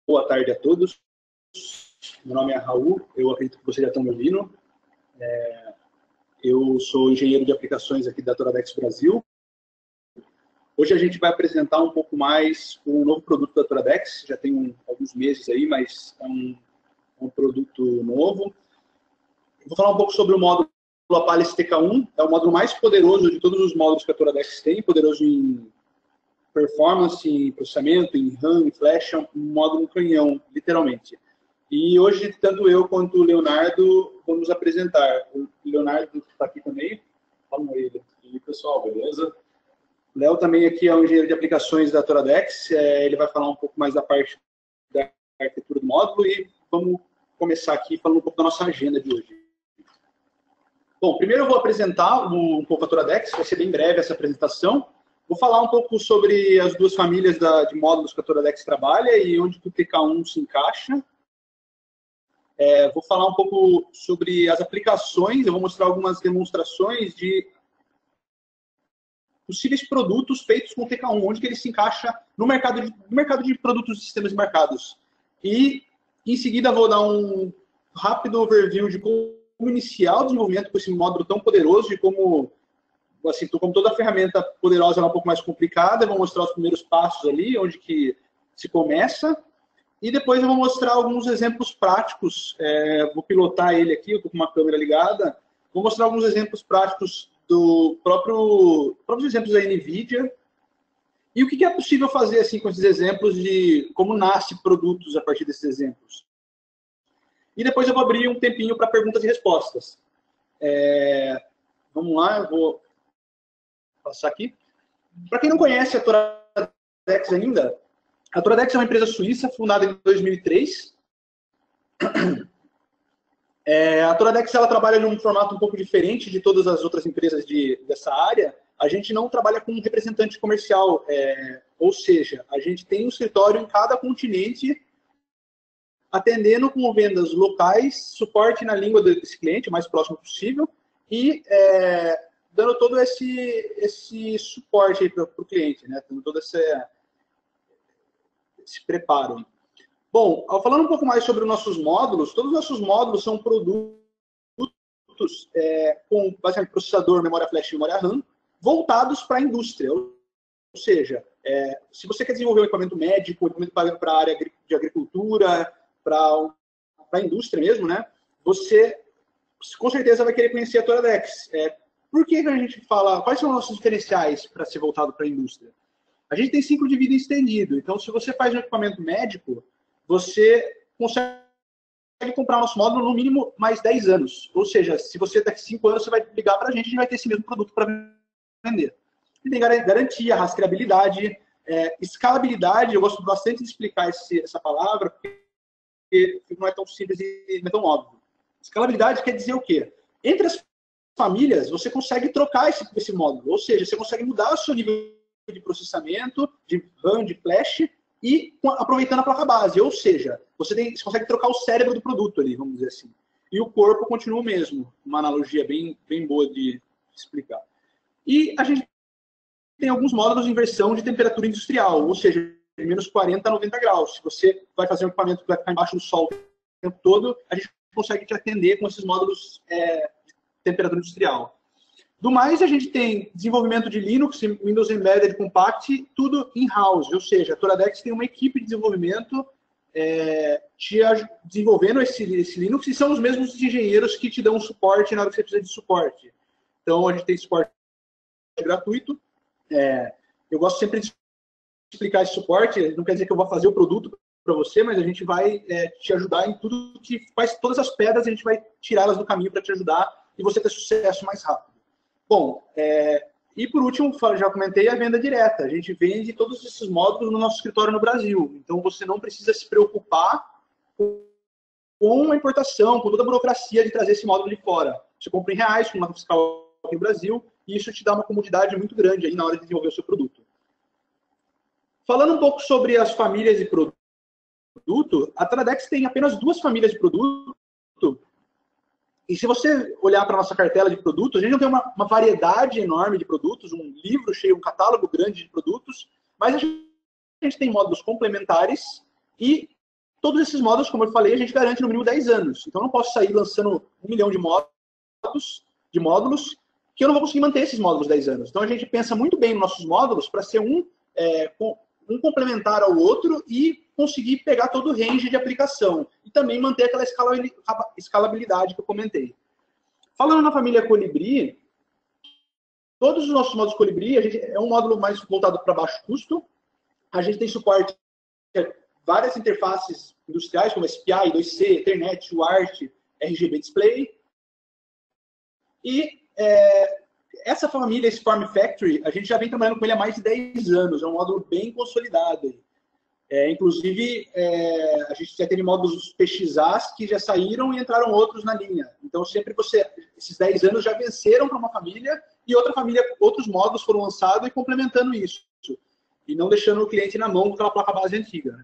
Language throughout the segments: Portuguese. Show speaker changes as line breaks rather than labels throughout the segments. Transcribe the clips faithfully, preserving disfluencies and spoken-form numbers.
Boa tarde a todos. Meu nome é Raul, eu acredito que vocês já estão me ouvindo. É, eu sou engenheiro de aplicações aqui da Toradex Brasil. Hoje a gente vai apresentar um pouco mais um novo produto da Toradex. Já tem um, alguns meses aí, mas é um, um produto novo. Eu vou falar um pouco sobre o módulo Apalis T K um. É o módulo mais poderoso de todos os módulos que a Toradex tem. Poderoso em performance, em processamento, em RAM, em flash. É um módulo canhão, literalmente. E hoje, tanto eu quanto o Leonardo vamos apresentar. O Leonardo está aqui também. Fala com ele.
E aí, pessoal, beleza?
O Léo também aqui é um engenheiro de aplicações da Toradex. É, ele vai falar um pouco mais da parte da arquitetura do módulo e vamos começar aqui falando um pouco da nossa agenda de hoje. Bom, primeiro eu vou apresentar um pouco a Toradex, vai ser bem breve essa apresentação. Vou falar um pouco sobre as duas famílias da, de módulos que a Toradex trabalha e onde o T K um se encaixa. É, vou falar um pouco sobre as aplicações, eu vou mostrar algumas demonstrações de possíveis produtos feitos com o T K um, onde que ele se encaixa no mercado de, no mercado de produtos e sistemas embarcados. E, em seguida, vou dar um rápido overview de como iniciar o desenvolvimento com esse módulo tão poderoso e como, assim, como toda ferramenta poderosa é um pouco mais complicada. Eu vou mostrar os primeiros passos ali, onde que se começa. E depois eu vou mostrar alguns exemplos práticos. É, vou pilotar ele aqui, eu estou com uma câmera ligada. Vou mostrar alguns exemplos práticos do próprio próprios exemplos da NVIDIA. E o que é possível fazer assim com esses exemplos de como nasce produtos a partir desses exemplos. E depois eu vou abrir um tempinho para perguntas e respostas. É, vamos lá, eu vou passar aqui. Para quem não conhece a Toradex ainda, a Toradex é uma empresa suíça fundada em dois mil e três. É, a Toradex ela trabalha num formato um pouco diferente de todas as outras empresas de, dessa área. A gente não trabalha com um representante comercial, é, ou seja, a gente tem um escritório em cada continente, atendendo com vendas locais, suporte na língua desse cliente, o mais próximo possível, e é, dando todo esse, esse suporte para o cliente, né? Dando todo esse, esse preparo. Bom, falando um pouco mais sobre os nossos módulos, todos os nossos módulos são produtos é, com basicamente processador, memória flash e memória RAM, voltados para a indústria. Ou seja, é, se você quer desenvolver um equipamento médico, um equipamento para a área de agricultura, para a indústria mesmo, né? Você com certeza vai querer conhecer a Toradex. É, por que a gente fala, quais são os nossos diferenciais para ser voltado para a indústria? A gente tem ciclo de vida estendido, então se você faz um equipamento médico, você consegue comprar o nosso módulo no mínimo mais dez anos. Ou seja, se você daqui cinco anos você vai ligar para a gente, a gente vai ter esse mesmo produto para vender. E tem garantia, rastreabilidade, é, escalabilidade. Eu gosto bastante de explicar esse, essa palavra, porque não é tão simples e não é tão óbvio. Escalabilidade quer dizer o quê? Entre as famílias, você consegue trocar esse, esse módulo. Ou seja, você consegue mudar o seu nível de processamento, de RAM, de flash, e aproveitando a placa base. Ou seja, você, tem, você consegue trocar o cérebro do produto ali, vamos dizer assim. E o corpo continua o mesmo. Uma analogia bem, bem boa de explicar. E a gente tem alguns módulos em versão de temperatura industrial, ou seja, de menos quarenta a noventa graus. Se você vai fazer um equipamento que vai ficar embaixo do sol o tempo todo, a gente consegue te atender com esses módulos é, de temperatura industrial. Do mais, a gente tem desenvolvimento de Linux, Windows Embedded Compact, tudo in-house, ou seja, a Toradex tem uma equipe de desenvolvimento é, te desenvolvendo esse, esse Linux, e são os mesmos engenheiros que te dão suporte na hora que você precisa de suporte. Então, a gente tem suporte gratuito. É, eu gosto sempre de explicar esse suporte, não quer dizer que eu vou fazer o produto para você, mas a gente vai é, te ajudar em tudo que faz, todas as pedras, a gente vai tirá-las do caminho para te ajudar e você ter sucesso mais rápido. Bom, é, e por último, já comentei a venda direta. A gente vende todos esses módulos no nosso escritório no Brasil. Então, você não precisa se preocupar com a importação, com toda a burocracia de trazer esse módulo de fora. Você compra em reais, com uma fiscal aqui no Brasil, e isso te dá uma comodidade muito grande aí na hora de desenvolver o seu produto. Falando um pouco sobre as famílias de produto, a Toradex tem apenas duas famílias de produto. E se você olhar para a nossa cartela de produtos, a gente não tem uma, uma variedade enorme de produtos, um livro cheio, um catálogo grande de produtos, mas a gente tem módulos complementares e todos esses módulos, como eu falei, a gente garante no mínimo dez anos. Então, eu não posso sair lançando um milhão de módulos, de módulos que eu não vou conseguir manter esses módulos dez anos. Então, a gente pensa muito bem nos nossos módulos para ser um, é, um complementar ao outro e conseguir pegar todo o range de aplicação. E também manter aquela escalabilidade que eu comentei. Falando na família Colibri, todos os nossos módulos Colibri, a gente, é um módulo mais voltado para baixo custo. A gente tem suporte a várias interfaces industriais, como S P I, dois C, Ethernet, U A R T, R G B Display. E é, essa família, esse Form Factory, a gente já vem trabalhando com ele há mais de dez anos. É um módulo bem consolidado. É, inclusive, é, a gente já teve módulos P X As que já saíram e entraram outros na linha. Então, sempre você, esses dez anos já venceram para uma família e outra família, outros módulos foram lançados e complementando isso. E não deixando o cliente na mão com aquela placa-base antiga.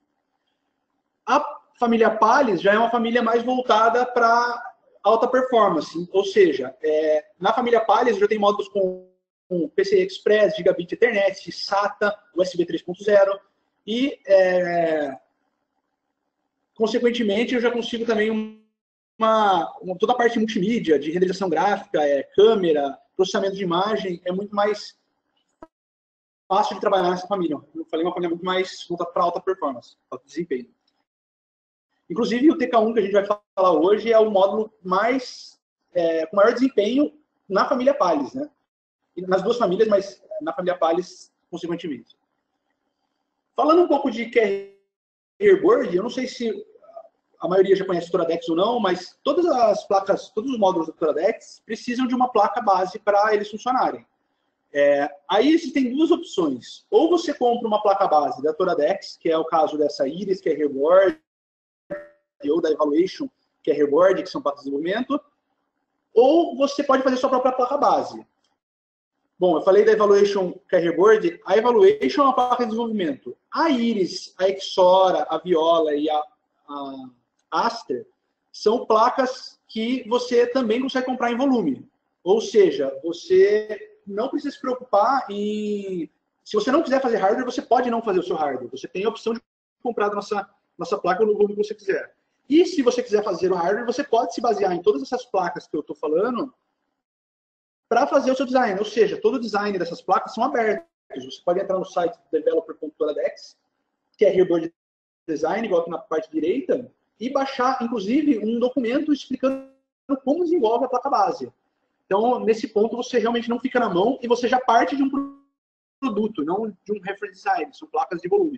A família Pales já é uma família mais voltada para alta performance. Ou seja, é, na família Pales já tem módulos com, com P C I Express, Gigabit Ethernet, SATA, U S B três ponto zero. E, é, consequentemente, eu já consigo também uma, uma, toda a parte multimídia, de renderização gráfica, é, câmera, processamento de imagem, é muito mais fácil de trabalhar nessa família. Eu falei uma família muito mais voltada para alta performance, alto desempenho. Inclusive, o T K um que a gente vai falar hoje é o módulo mais, é, com maior desempenho na família Pales, né? E nas duas famílias, mas na família Pales, consequentemente. Falando um pouco de Carrier Board, eu não sei se a maioria já conhece o Toradex ou não, mas todas as placas, todos os módulos do Toradex precisam de uma placa base para eles funcionarem. É, aí existem duas opções. Ou você compra uma placa base da Toradex, que é o caso dessa Iris Carrier Board, ou da Evaluation Carrier Board, que são placas de desenvolvimento, ou você pode fazer sua própria placa base. Bom, eu falei da Evaluation Carrier Board. A Evaluation é uma placa de desenvolvimento. A Iris, a Exora, a Viola e a, a Aster são placas que você também consegue comprar em volume. Ou seja, você não precisa se preocupar em... Se você não quiser fazer hardware, você pode não fazer o seu hardware. Você tem a opção de comprar a nossa, nossa placa no volume que você quiser. E se você quiser fazer o hardware, você pode se basear em todas essas placas que eu estou falando para fazer o seu design. Ou seja, todo o design dessas placas são abertos. Você pode entrar no site developer ponto toradex, que é Carrier Board Design, igual aqui na parte direita, e baixar, inclusive, um documento explicando como desenvolve a placa base. Então, nesse ponto, você realmente não fica na mão e você já parte de um produto, não de um reference design. São placas de volume.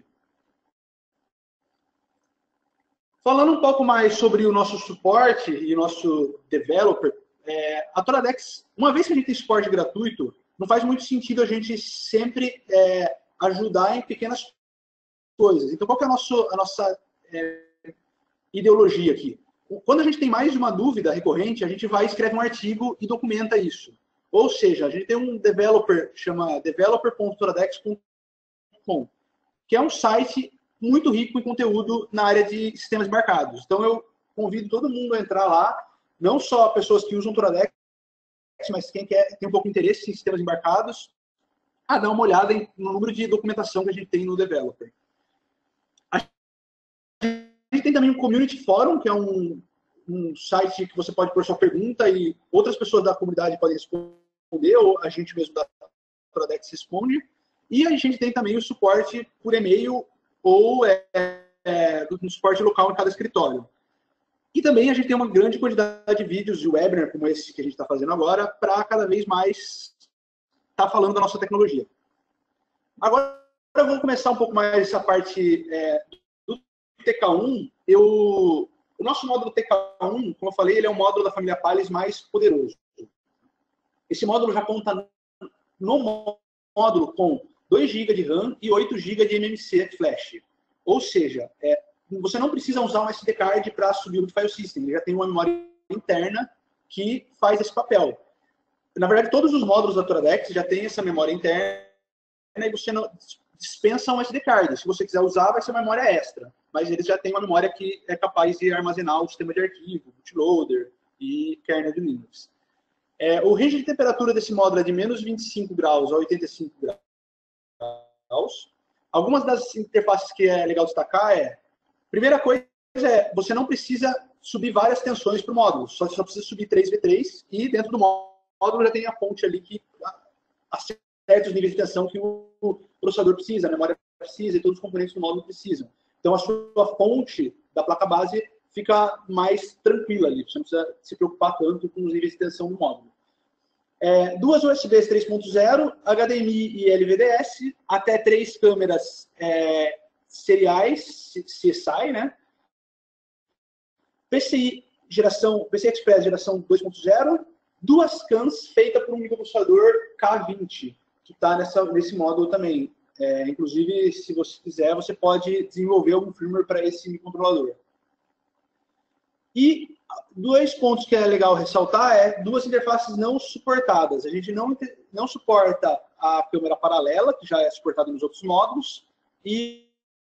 Falando um pouco mais sobre o nosso suporte e nosso developer, é, a Toradex, uma vez que a gente tem suporte gratuito, não faz muito sentido a gente sempre é, ajudar em pequenas coisas. Então, qual que é a, nosso, a nossa é, ideologia aqui? Quando a gente tem mais de uma dúvida recorrente, a gente vai, escreve um artigo e documenta isso. Ou seja, a gente tem um developer, chama developer ponto toradex ponto com, que é um site muito rico em conteúdo na área de sistemas embarcados. Então, eu convido todo mundo a entrar lá, não só pessoas que usam Toradex, mas quem quer, tem um pouco de interesse em sistemas embarcados, a dar uma olhada no número de documentação que a gente tem no developer. A gente tem também um Community Forum, que é um, um site que você pode pôr sua pergunta e outras pessoas da comunidade podem responder, ou a gente mesmo da Toradex responde. E a gente tem também o suporte por e-mail ou é, é, um suporte local em cada escritório. E também a gente tem uma grande quantidade de vídeos de webinar, como esse que a gente está fazendo agora, para cada vez mais estar tá falando da nossa tecnologia. Agora, vamos começar um pouco mais essa parte é, do T K um. Eu, o nosso módulo T K um, como eu falei, ele é um módulo da família Pales mais poderoso. Esse módulo já conta no módulo com dois gigas de RAM e oito gigas de M M C Flash. Ou seja, é, você não precisa usar um S D card para subir o File System. Ele já tem uma memória interna que faz esse papel. Na verdade, todos os módulos da Toradex já têm essa memória interna e você não dispensa um S D card. Se você quiser usar, vai ser uma memória extra. Mas eles já têm uma memória que é capaz de armazenar o sistema de arquivo, bootloader e kernel de Linux. É, o range de temperatura desse módulo é de menos vinte e cinco graus a oitenta e cinco graus. Algumas das interfaces que é legal destacar é, Primeira coisa é, você não precisa subir várias tensões para o módulo, só, só precisa subir três V três e dentro do módulo já tem a fonte ali que acerta os níveis de tensão que o processador precisa, a memória precisa e todos os componentes do módulo precisam. Então a sua fonte da placa base fica mais tranquila ali, você não precisa se preocupar tanto com os níveis de tensão do módulo. É, duas U S Bs três ponto zero, H D M I e L V D S, até três câmeras é, seriais, C S I, né? P C I geração, P C I Express geração dois ponto zero, duas cans feitas por um microprocessador K vinte, que está nesse módulo também. É, inclusive, se você quiser, você pode desenvolver algum firmware para esse microcontrolador. E dois pontos que é legal ressaltar é duas interfaces não suportadas. A gente não, não suporta a câmera paralela, que já é suportada nos outros módulos, e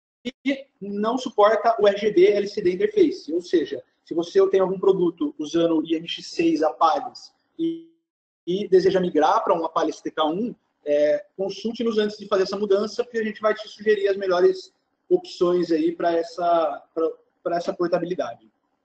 não suporta o R G B L C D Interface. Ou seja, se você tem algum produto usando I M X seis Apales e, e deseja migrar para um Apale S T K um, é, consulte-nos antes de fazer essa mudança, porque a gente vai te sugerir as melhores opções aí para essa, para essa portabilidade.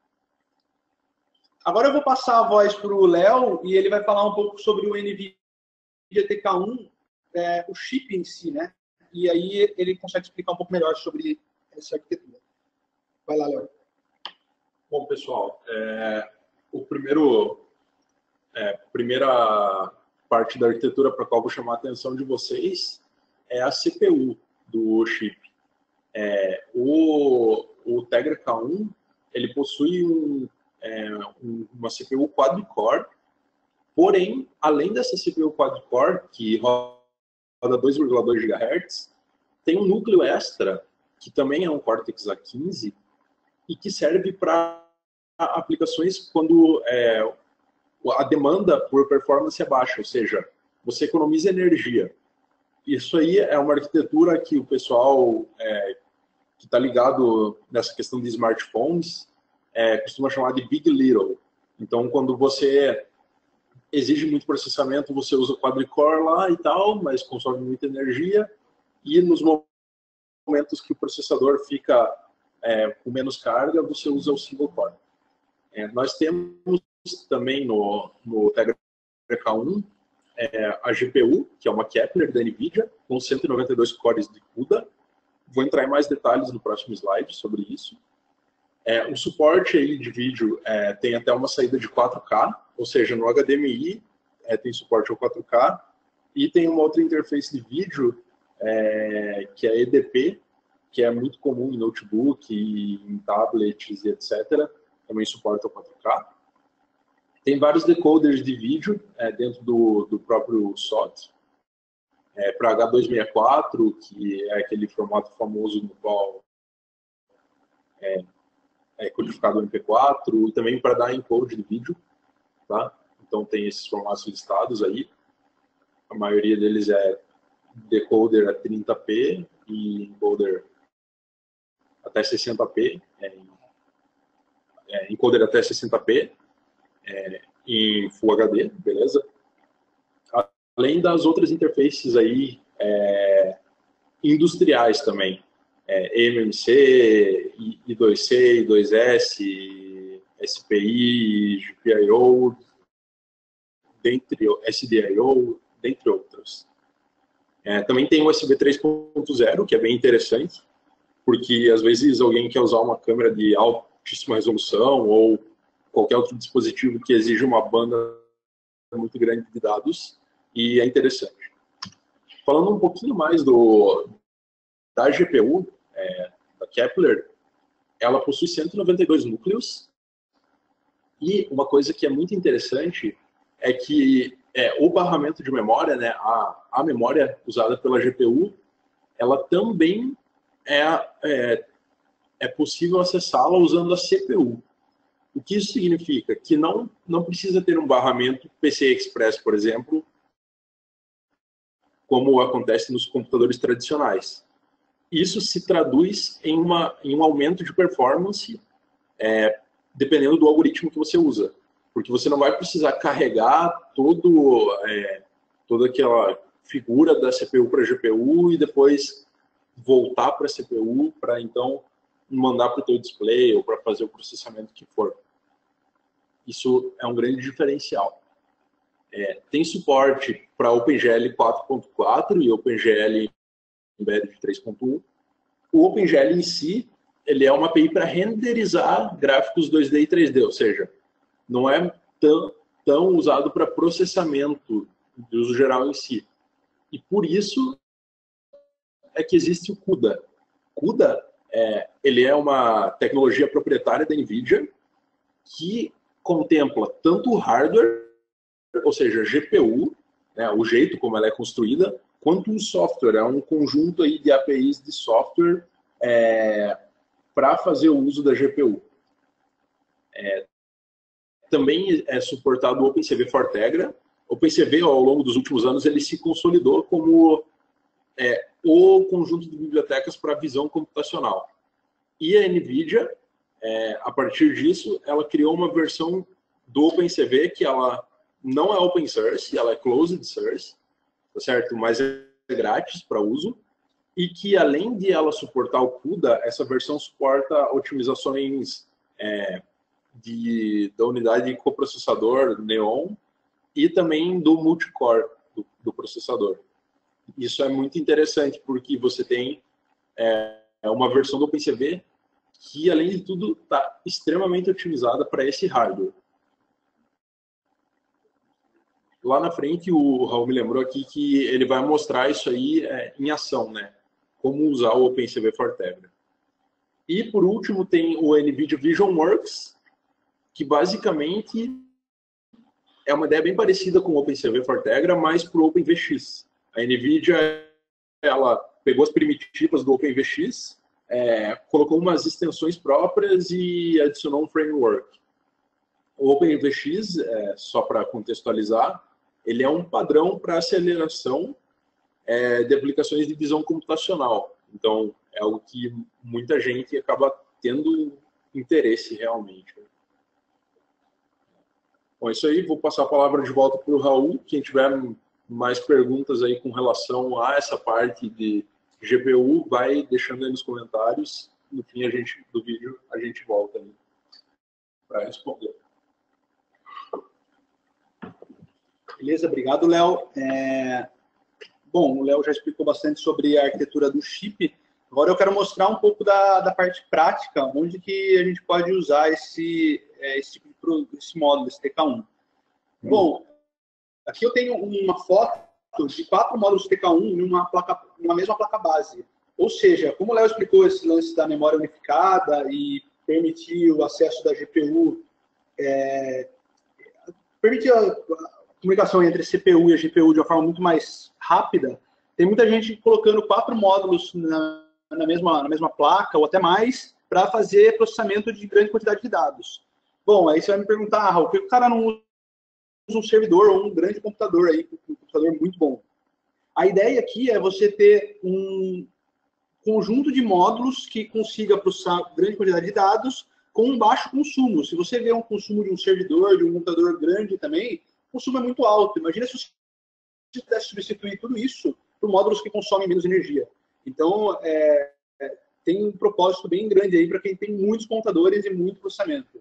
Agora eu vou passar a voz para o Léo e ele vai falar um pouco sobre o NVIDIA T K um, é, o chip em si, né? E aí ele consegue explicar um pouco melhor sobre essa arquitetura. Vai lá, Léo.
Bom, pessoal, é, o primeiro, é, primeira parte da arquitetura para a qual vou chamar a atenção de vocês é a C P U do chip. É, o, o Tegra K um, ele possui um É, uma C P U quad-core, porém, além dessa C P U quad-core, que roda dois vírgula dois gigahertz, tem um núcleo extra, que também é um Cortex A quinze, e que serve para aplicações quando é, a demanda por performance é baixa, ou seja, você economiza energia. Isso aí é uma arquitetura que o pessoal é, que está ligado nessa questão de smartphones É, costuma chamar de Big Little. Então, quando você exige muito processamento, você usa o quadricore lá e tal, mas consome muita energia. E nos momentos que o processador fica é, com menos carga, você usa o single core. É, nós temos também no, no Tegra K um é, a G P U, que é uma Kepler da NVIDIA, com cento e noventa e dois cores de CUDA. Vou entrar em mais detalhes no próximo slide sobre isso. É, o suporte aí de vídeo é, tem até uma saída de quatro K, ou seja, no H D M I é, tem suporte ao quatro K, e tem uma outra interface de vídeo, é, que é E D P, que é muito comum em notebook, em tablets e etcétera, também suporta ao quatro K. Tem vários decoders de vídeo é, dentro do, do próprio S O T, é, para H duzentos e sessenta e quatro, que é aquele formato famoso no qual é, é codificado M P quatro, e também para dar encode de vídeo, tá? Então tem esses formatos listados aí. A maioria deles é decoder a trinta p e encoder até sessenta p, é, é, encoder até sessenta p, é, em Full H D, beleza? Além das outras interfaces aí é, industriais também. É, M M C, I dois C, I dois S, S P I, G P I O, dentre, S D I O, dentre outras. É, também tem o U S B três ponto zero, que é bem interessante, porque às vezes alguém quer usar uma câmera de altíssima resolução ou qualquer outro dispositivo que exige uma banda muito grande de dados, e é interessante. Falando um pouquinho mais do, da G P U, é, da Kepler, ela possui cento e noventa e dois núcleos, e uma coisa que é muito interessante é que é, o barramento de memória, né, a, a memória usada pela G P U, ela também é, é, é possível acessá-la usando a C P U. O que isso significa? Que não, não precisa ter um barramento P C I Express, por exemplo, como acontece nos computadores tradicionais. Isso se traduz em, uma, em um aumento de performance, é, dependendo do algoritmo que você usa. Porque você não vai precisar carregar todo, é, toda aquela figura da C P U para a G P U e depois voltar para a C P U para, então, mandar para o teu display ou para fazer o processamento que for. Isso é um grande diferencial. É, tem suporte para OpenGL quatro ponto quatro e OpenGL Embedded três ponto um. O OpenGL em si, ele é uma A P I para renderizar gráficos dois D e três D, ou seja, não é tão, tão usado para processamento de uso geral em si. E por isso é que existe o CUDA. CUDA, é, ele é uma tecnologia proprietária da NVIDIA que contempla tanto o hardware, ou seja, G P U, né, o jeito como ela é construída, quanto o software. É um conjunto aí de A P Is de software é, para fazer o uso da G P U. É, também é suportado o OpenCV Fortegra. O OpenCV, ao longo dos últimos anos, ele se consolidou como é, o conjunto de bibliotecas para visão computacional. E a NVIDIA, é, a partir disso, ela criou uma versão do OpenCV que ela não é open source, ela é closed source, tá certo? Mas é grátis para uso. E que, além de ela suportar o CUDA, essa versão suporta otimizações é, de, da unidade de coprocessador Neon e também do multicore do, do processador. Isso é muito interessante, porque você tem é, uma versão do OpenCV que, além de tudo, está extremamente otimizada para esse hardware. Lá na frente, o Raul me lembrou aqui que ele vai mostrar isso aí é, em ação, né? Como usar o OpenCV Fortegra. E, por último, tem o NVIDIA VisionWorks, que basicamente é uma ideia bem parecida com o OpenCV Fortegra, mas para o OpenVX. A NVIDIA ela pegou as primitivas do OpenVX, é, colocou umas extensões próprias e adicionou um framework. O OpenVX, é, só para contextualizar, ele é um padrão para aceleração é, de aplicações de visão computacional. Então, é algo que muita gente acaba tendo interesse realmente. Bom, é isso aí. Vou passar a palavra de volta para o Raul. Quem tiver mais perguntas aí com relação a essa parte de G P U, vai deixando aí nos comentários. No fim a gente, do vídeo, a gente volta aí para responder.
Beleza, obrigado, Léo. É... Bom, o Léo já explicou bastante sobre a arquitetura do chip. Agora eu quero mostrar um pouco da, da parte prática, onde que a gente pode usar esse, esse tipo de esse módulo, esse T K um. Hum. Bom, aqui eu tenho uma foto de quatro módulos T K um em uma, placa, uma mesma placa base. Ou seja, como o Léo explicou esse lance da memória unificada e permitir o acesso da G P U, é, permitir a, a comunicação entre a C P U e a G P U de uma forma muito mais rápida, tem muita gente colocando quatro módulos na, na, mesma, na mesma placa, ou até mais, para fazer processamento de grande quantidade de dados. Bom, aí você vai me perguntar, ah, por que o cara não usa um servidor ou um grande computador aí, um computador muito bom? A ideia aqui é você ter um conjunto de módulos que consiga processar grande quantidade de dados com um baixo consumo. Se você vê um consumo de um servidor, de um computador grande também, o consumo é muito alto. Imagina se você pudesse substituir tudo isso por módulos que consomem menos energia. Então, é, é, tem um propósito bem grande aí para quem tem muitos computadores e muito processamento.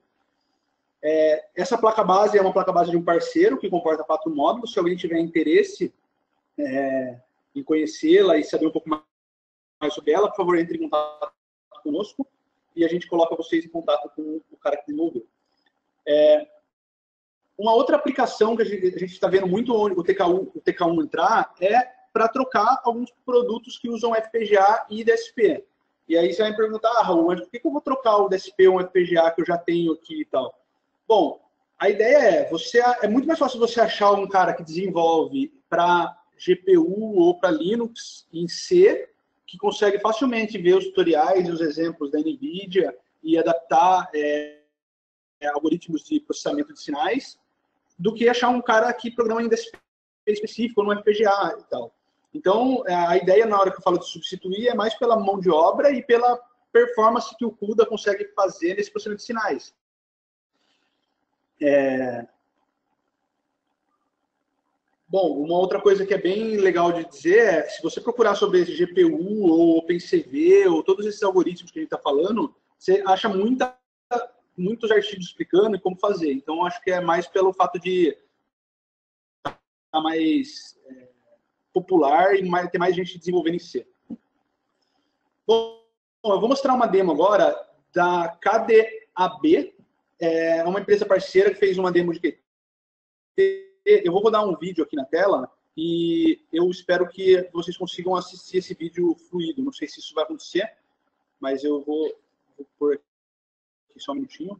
É, essa placa base é uma placa base de um parceiro que comporta quatro módulos. Se alguém tiver interesse é, em conhecê-la e saber um pouco mais sobre ela, por favor, entre em contato conosco e a gente coloca vocês em contato com o cara que desenvolveu. É, uma outra aplicação que a gente está vendo muito onde o T K um, o T K um entrar é para trocar alguns produtos que usam F P G A e D S P. E aí você vai me perguntar, ah, Raul, mas por que eu vou trocar o D S P ou um F P G A que eu já tenho aqui e tal? Bom, a ideia é, você, é muito mais fácil você achar um cara que desenvolve para G P U ou para Linux em C, que consegue facilmente ver os tutoriais e os exemplos da NVIDIA e adaptar é, algoritmos de processamento de sinais, do que achar um cara que programa em D S P específico, ou no F P G A e tal. Então, a ideia na hora que eu falo de substituir é mais pela mão de obra e pela performance que o CUDA consegue fazer nesse processamento de sinais. É... Bom, uma outra coisa que é bem legal de dizer é, se você procurar sobre esse G P U ou OpenCV ou todos esses algoritmos que a gente está falando, você acha muita, muitos artigos explicando como fazer. Então, acho que é mais pelo fato de estar mais é, popular e mais, ter mais gente desenvolvendo em C. Bom, eu vou mostrar uma demo agora da K D A B, é uma empresa parceira que fez uma demo de Q T. Eu vou rodar um vídeo aqui na tela e eu espero que vocês consigam assistir esse vídeo fluido. Não sei se isso vai acontecer, mas eu vou, vou pôr aqui só um minutinho.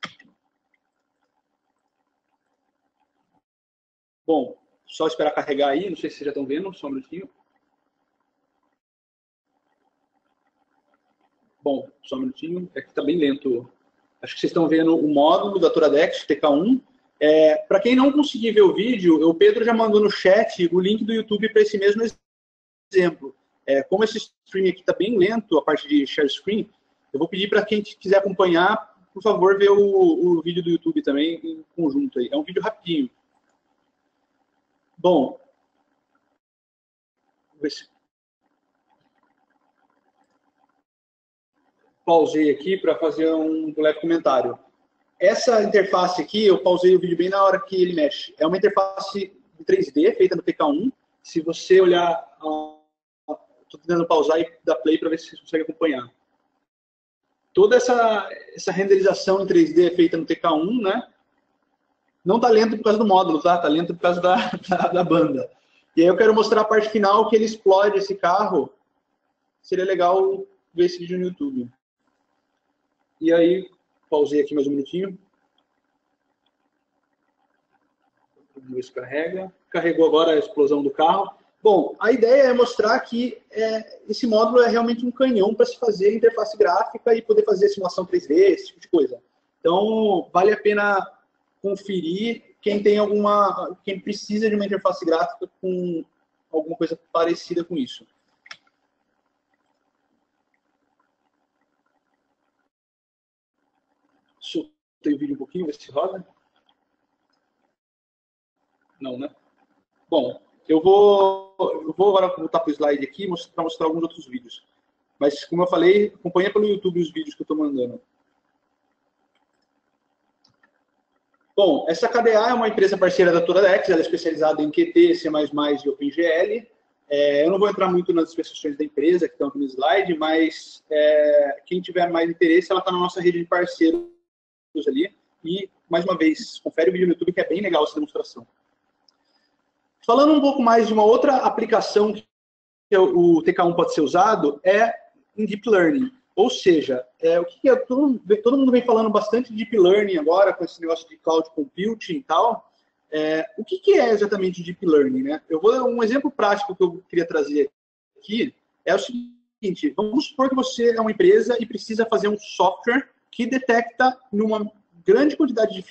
Bom, só esperar carregar aí. Não sei se vocês já estão vendo, só um minutinho. Bom, só um minutinho. É que está bem lento. Acho que vocês estão vendo o módulo da Toradex T K um. É, para quem não conseguir ver o vídeo, o Pedro já mandou no chat o link do YouTube para esse mesmo exemplo. É, como esse stream aqui está bem lento, a parte de share screen, eu vou pedir para quem quiser acompanhar, por favor, ver o, o vídeo do YouTube também em conjunto. Aí. É um vídeo rapidinho. Bom, vou ver se... pausei aqui para fazer um leve comentário. Essa interface aqui, eu pausei o vídeo bem na hora que ele mexe. É uma interface em três D, feita no T K um. Se você olhar... Estou tentando pausar e dar play para ver se você consegue acompanhar. Toda essa, essa renderização em três D é feita no T K um, né? Não está lento por causa do módulo, tá? Está lento por causa da, da, da banda. E aí eu quero mostrar a parte final que ele explode esse carro. Seria legal ver esse vídeo no YouTube. E aí... pausei aqui mais um minutinho. Vamos ver se carrega. Carregou agora a explosão do carro. Bom, a ideia é mostrar que é, esse módulo é realmente um canhão para se fazer interface gráfica e poder fazer simulação três D, esse tipo de coisa. Então, vale a pena conferir quem tem alguma, quem precisa de uma interface gráfica com alguma coisa parecida com isso. Soltei o vídeo um pouquinho, ver se roda. Não, né? Bom, eu vou, eu vou agora voltar para o slide aqui para mostrar alguns outros vídeos. Mas, como eu falei, acompanha pelo YouTube os vídeos que eu estou mandando. Bom, essa K D A é uma empresa parceira da Toradex, ela é especializada em Q T, C mais mais e OpenGL. É, eu não vou entrar muito nas especificações da empresa, que estão aqui no slide, mas é, quem tiver mais interesse, ela está na nossa rede de parceiros ali. E, mais uma vez, confere o vídeo no YouTube, que é bem legal essa demonstração. Falando um pouco mais de uma outra aplicação que o T K um pode ser usado, é em Deep Learning. Ou seja, é, o que é, todo, todo mundo vem falando bastante de Deep Learning agora, com esse negócio de Cloud Computing e tal. É, o que, que é exatamente Deep Learning, né? Eu vou dar um exemplo prático que eu queria trazer aqui. É o seguinte, vamos supor que você é uma empresa e precisa fazer um software que detecta numa grande quantidade de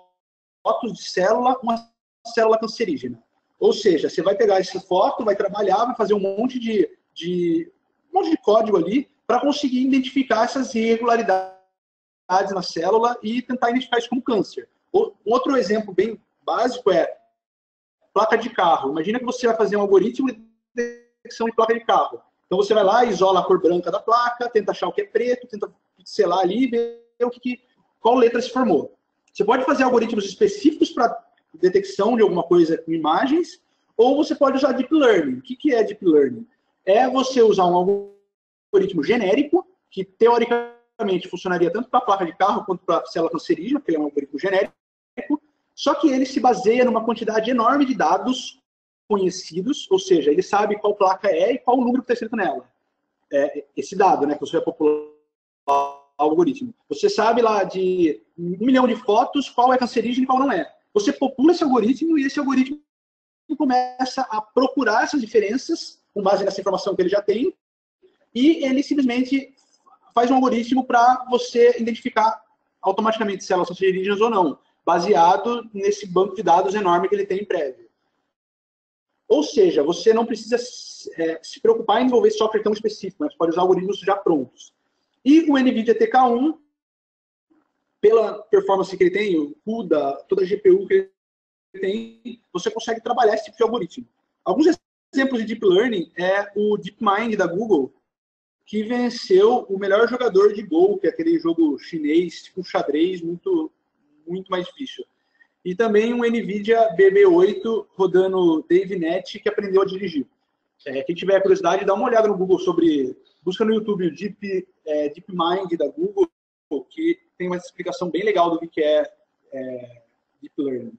fotos de célula, uma célula cancerígena. Ou seja, você vai pegar essa foto, vai trabalhar, vai fazer um monte de, de, um monte de código ali para conseguir identificar essas irregularidades na célula e tentar identificar isso como câncer. Um outro exemplo bem básico é placa de carro. Imagina que você vai fazer um algoritmo de detecção de placa de carro. Então você vai lá, isola a cor branca da placa, tenta achar o que é preto, tenta pixelar ali e ver o que, qual letra se formou. Você pode fazer algoritmos específicos para detecção de alguma coisa com imagens, ou você pode usar Deep Learning. O que é Deep Learning? É você usar um algoritmo genérico, que teoricamente funcionaria tanto para a placa de carro quanto para a célula cancerígena, porque ele é um algoritmo genérico, só que ele se baseia numa quantidade enorme de dados conhecidos, ou seja, ele sabe qual placa é e qual o número que está escrito nela. É esse dado, né, que você vai popular o algoritmo. Você sabe lá de um milhão de fotos qual é cancerígena e qual não é. Você popula esse algoritmo e esse algoritmo começa a procurar essas diferenças com base nessa informação que ele já tem e ele simplesmente faz um algoritmo para você identificar automaticamente células cancerígenas ou não, baseado nesse banco de dados enorme que ele tem em prévio. Ou seja, você não precisa é, se preocupar em desenvolver software tão específico, mas pode usar algoritmos já prontos. E o NVIDIA T K um, pela performance que ele tem, o CUDA, toda a G P U que ele tem, você consegue trabalhar esse tipo de algoritmo. Alguns exemplos de Deep Learning é o DeepMind da Google, que venceu o melhor jogador de Go, que é aquele jogo chinês, tipo xadrez, muito, muito mais difícil. E também um NVIDIA B B oito rodando DaveNet, que aprendeu a dirigir. É, quem tiver curiosidade, dá uma olhada no Google sobre... Busca no YouTube o Deep, é, DeepMind da Google, que tem uma explicação bem legal do que é, é Deep Learning.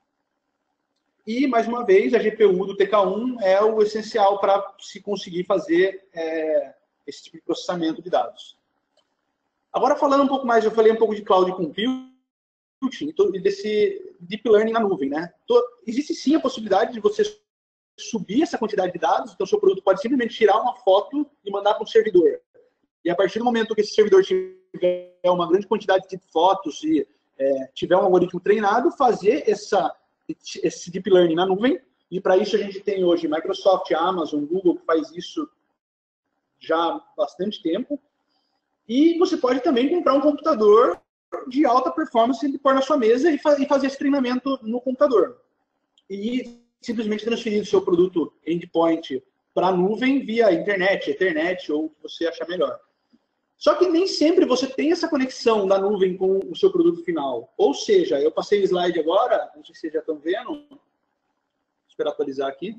E, mais uma vez, a G P U do T K um é o essencial para se conseguir fazer é, esse tipo de processamento de dados. Agora, falando um pouco mais, eu falei um pouco de Cloud Computing e desse Deep Learning na nuvem, né? Existe sim a possibilidade de você subir essa quantidade de dados, então o seu produto pode simplesmente tirar uma foto e mandar para um servidor. E a partir do momento que esse servidor tiver uma grande quantidade de fotos e é, tiver um algoritmo treinado, fazer essa, esse Deep Learning na nuvem. E para isso a gente tem hoje Microsoft, Amazon, Google, que faz isso já há bastante tempo. E você pode também comprar um computador de alta performance e pôr na sua mesa e, fa e fazer esse treinamento no computador. E simplesmente transferir o seu produto endpoint para a nuvem via internet, Ethernet ou o que você achar melhor. Só que nem sempre você tem essa conexão da nuvem com o seu produto final. Ou seja, eu passei o slide agora, não sei se vocês já estão vendo. Vou esperar atualizar aqui.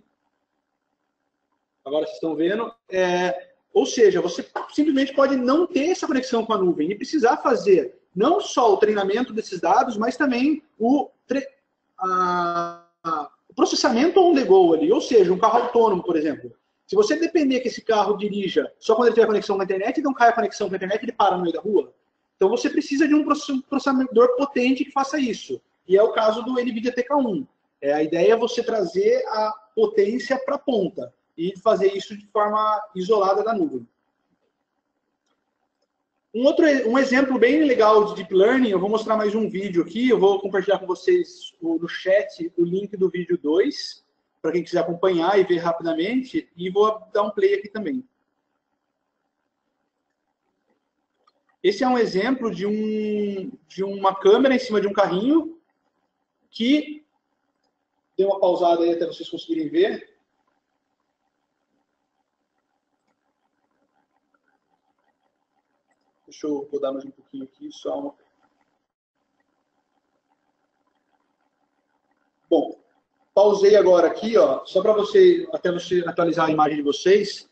Agora vocês estão vendo. É, ou seja, você simplesmente pode não ter essa conexão com a nuvem e precisar fazer não só o treinamento desses dados, mas também o, a, a, o processamento on the go ali. Ou seja, um carro autônomo, por exemplo. Se você depender que esse carro dirija só quando ele tiver conexão com a internet, então cai a conexão com a internet e ele para no meio da rua. Então você precisa de um processador potente que faça isso. E é o caso do NVIDIA T K um. É, a ideia é você trazer a potência para a ponta e fazer isso de forma isolada da nuvem. Um, outro, um exemplo bem legal de Deep Learning, eu vou mostrar mais um vídeo aqui, eu vou compartilhar com vocês no chat o link do vídeo dois, para quem quiser acompanhar e ver rapidamente, e vou dar um play aqui também. Esse é um exemplo de, um, de uma câmera em cima de um carrinho que... Dei uma pausada aí até vocês conseguirem ver. Deixa eu rodar mais um pouquinho aqui, só uma... Bom, pausei agora aqui, ó, só para você, até você atualizar a imagem de vocês.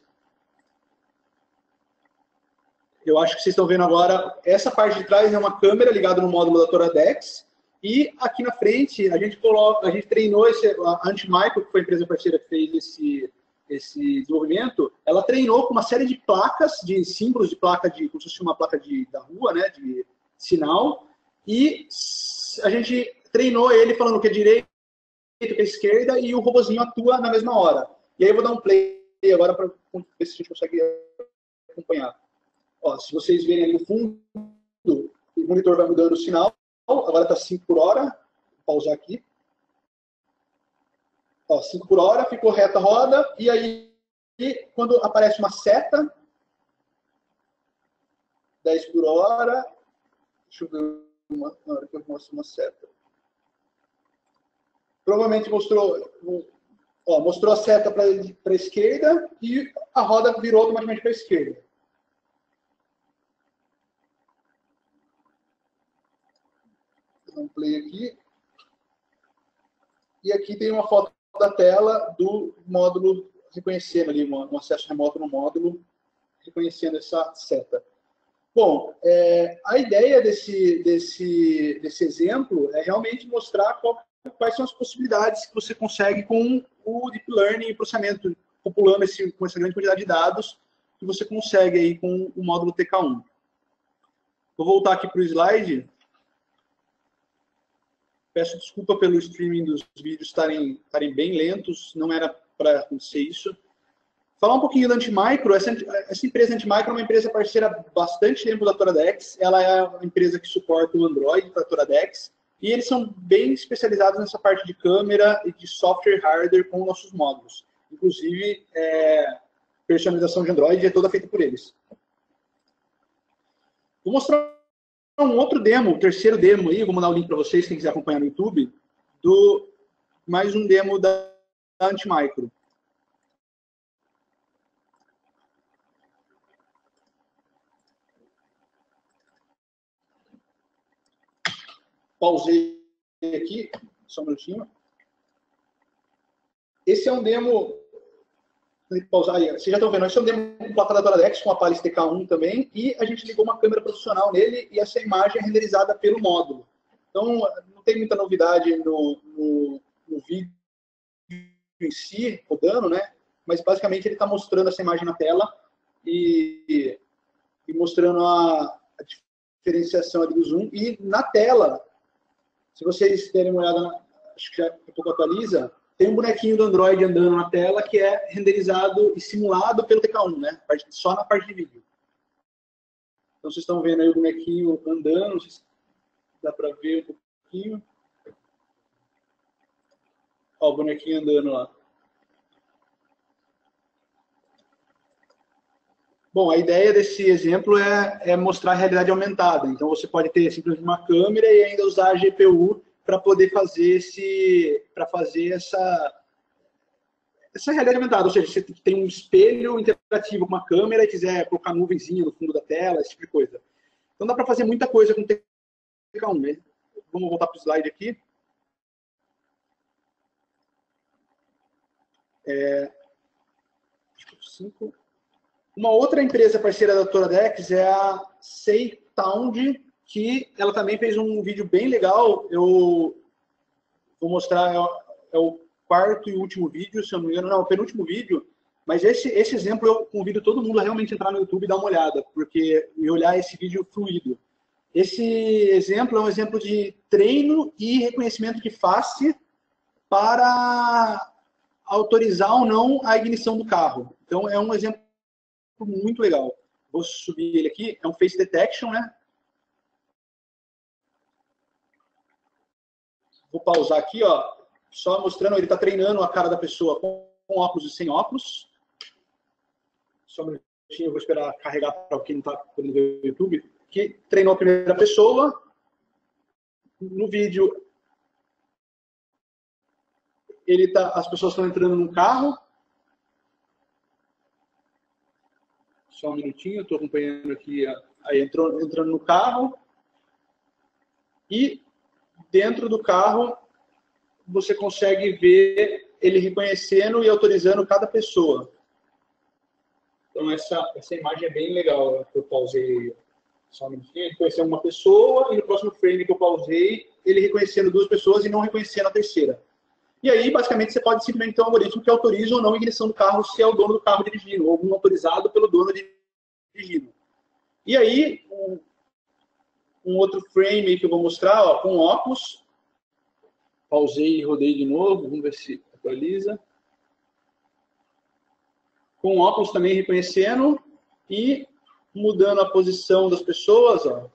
Eu acho que vocês estão vendo agora, essa parte de trás é uma câmera ligada no módulo da Toradex. E aqui na frente, a gente coloca, a gente treinou esse, a Antimicro, que foi a empresa parceira que fez esse, esse desenvolvimento, ela treinou com uma série de placas, de símbolos de placa, de, como se fosse uma placa de, da rua, né, de sinal, e a gente treinou ele falando que é direito, que é esquerda, e o robozinho atua na mesma hora. E aí eu vou dar um play agora para ver se a gente consegue acompanhar. Ó, se vocês verem ali no fundo, o monitor vai mudando o sinal. Agora está cinco por hora. Vou pausar aqui. Ó, cinco por hora, ficou reta a roda. E aí, quando aparece uma seta, dez por hora. Deixa eu ver uma, na hora que eu mostro uma seta. Provavelmente mostrou, ó, mostrou a seta para a esquerda e a roda virou automaticamente para a esquerda. Um play aqui. E aqui tem uma foto da tela do módulo reconhecendo ali, um acesso remoto no módulo, reconhecendo essa seta. Bom, é, a ideia desse, desse, desse exemplo é realmente mostrar qual, quais são as possibilidades que você consegue com o Deep Learning e processamento, populando esse, com essa grande quantidade de dados que você consegue aí com o módulo T K um. Vou voltar aqui para o slide. Peço desculpa pelo streaming dos vídeos estarem, estarem bem lentos, não era para acontecer isso. Falar um pouquinho da Antimicro. Essa, essa empresa Antimicro é uma empresa parceira há bastante tempo da Toradex. Ela é a empresa que suporta o Android para a Toradex. E eles são bem especializados nessa parte de câmera e de software e hardware com nossos módulos. Inclusive, é, personalização de Android é toda feita por eles. Vou mostrar um outro demo, o terceiro demo aí, vou mandar o link para vocês, quem quiser acompanhar no YouTube, do mais um demo da Antimicro. Pausei aqui, só um minutinho. Esse é um demo... Pausar aí. Vocês já estão vendo, esse é um demo com placa da Toradex, com a Palace T K um também, e a gente ligou uma câmera profissional nele, e essa imagem é renderizada pelo módulo. Então, não tem muita novidade no, no, no vídeo em si, rodando, né? Mas, basicamente, ele está mostrando essa imagem na tela e, e mostrando a, a diferenciação ali do zoom. E, na tela, se vocês derem uma olhada, na, acho que já um pouco atualiza, tem um bonequinho do Android andando na tela que é renderizado e simulado pelo T K um, né? Só na parte de vídeo. Então, vocês estão vendo aí o bonequinho andando, não sei se dá para ver um pouquinho. Ó, o bonequinho andando lá. Bom, a ideia desse exemplo é, é mostrar a realidade aumentada. Então, você pode ter simplesmente uma câmera e ainda usar a G P U para poder fazer esse, para fazer essa, essa realidade aumentada. Ou seja, você tem um espelho interativo com uma câmera e quiser colocar nuvenzinha no fundo da tela, esse tipo de coisa. Então, dá para fazer muita coisa com T K um, né? Vamos voltar para o slide aqui. É, cinco. Uma outra empresa parceira da Toradex é a Seitound, que ela também fez um vídeo bem legal. Eu vou mostrar, é o quarto e último vídeo, se eu não me engano, não, o penúltimo vídeo. Mas esse, esse exemplo eu convido todo mundo a realmente entrar no YouTube e dar uma olhada, porque e olhar esse vídeo fluido. Esse exemplo é um exemplo de treino e reconhecimento de face para autorizar ou não a ignição do carro. Então, é um exemplo muito legal. Vou subir ele aqui. É um face detection, né? Vou pausar aqui, ó. Só mostrando, ele está treinando a cara da pessoa com óculos e sem óculos. Só um minutinho, eu vou esperar carregar para quem não está podendo ver o YouTube. Que treinou a primeira pessoa. No vídeo, ele tá, as pessoas estão entrando no carro. Só um minutinho, estou acompanhando aqui. Aí entrou, entrando no carro. E dentro do carro, você consegue ver ele reconhecendo e autorizando cada pessoa. Então, essa, essa imagem é bem legal. Eu pausei só um minutinho. Ele reconheceu uma pessoa e no próximo frame que eu pausei, ele reconhecendo duas pessoas e não reconhecendo a terceira. E aí, basicamente, você pode simplesmente ter um algoritmo que autoriza ou não a ignição do carro se é o dono do carro dirigindo, ou algum autorizado pelo dono dirigindo. E aí, um, um outro frame que eu vou mostrar, ó, com óculos. Pausei e rodei de novo, vamos ver se atualiza. Com óculos também reconhecendo e mudando a posição das pessoas, ó.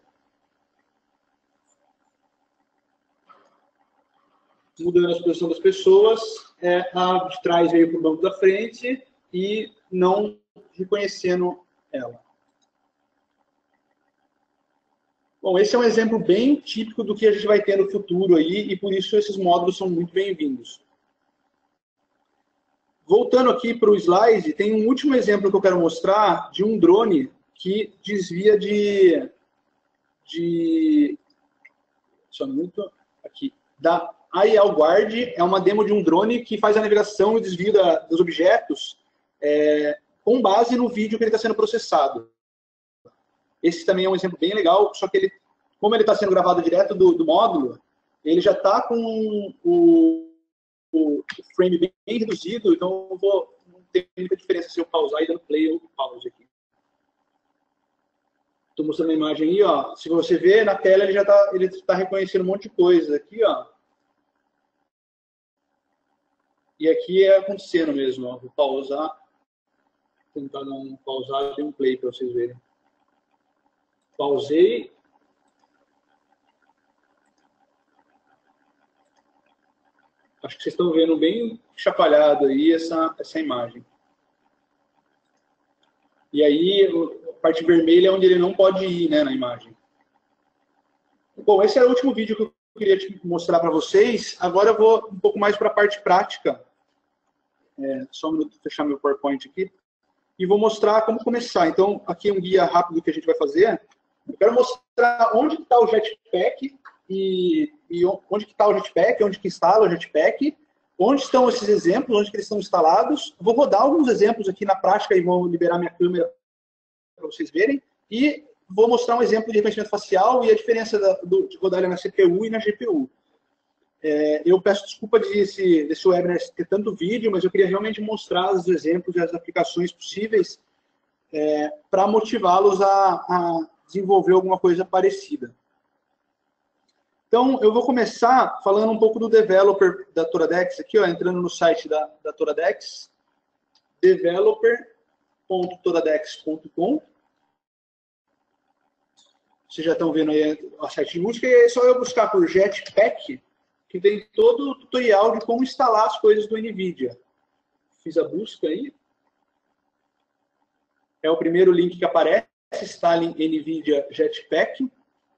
Mudando a posição das pessoas, é, a de trás veio para o banco da frente e não reconhecendo ela. Bom, esse é um exemplo bem típico do que a gente vai ter no futuro aí, e por isso esses módulos são muito bem-vindos. Voltando aqui para o slide, tem um último exemplo que eu quero mostrar de um drone que desvia de... de só um minuto, aqui, da A I L Guard. É uma demo de um drone que faz a navegação e desvio da, dos objetos é, com base no vídeo que ele está sendo processado. Esse também é um exemplo bem legal, só que ele, como ele está sendo gravado direto do, do módulo, ele já está com o, o, o frame bem, bem reduzido, então eu vou, não tem muita diferença se eu pausar e dando play ou pause aqui. Estou mostrando a imagem aí, ó. Se você ver na tela, ele já está ele tá reconhecendo um monte de coisa aqui, ó. E aqui é acontecendo mesmo, ó. Vou pausar, tentar dar um pausar e um play para vocês verem. Pausei. Acho que vocês estão vendo bem chapalhado aí essa, essa imagem. E aí, a parte vermelha é onde ele não pode ir, né, na imagem. Bom, esse é o último vídeo que eu queria te mostrar para vocês. Agora eu vou um pouco mais para a parte prática. É, só um minuto, fechar meu PowerPoint aqui. E vou mostrar como começar. Então, aqui é um guia rápido que a gente vai fazer. Eu quero mostrar onde está o Jetpack e, e onde está o Jetpack, onde que instala o Jetpack, onde estão esses exemplos, onde que eles estão instalados. Vou rodar alguns exemplos aqui na prática e vou liberar minha câmera para vocês verem. E vou mostrar um exemplo de reconhecimento facial e a diferença da, do, de rodar ele na C P U e na G P U. É, eu peço desculpa desse, desse webinar ter tanto vídeo, mas eu queria realmente mostrar os exemplos e as aplicações possíveis é, para motivá-los a, a desenvolver alguma coisa parecida. Então, eu vou começar falando um pouco do developer da Toradex, aqui, ó, entrando no site da, da Toradex, developer ponto toradex ponto com. Vocês já estão vendo aí o site de música, e é só eu buscar por Jetpack, que tem todo o tutorial de como instalar as coisas do NVIDIA. Fiz a busca aí. É o primeiro link que aparece, instale NVIDIA Jetpack.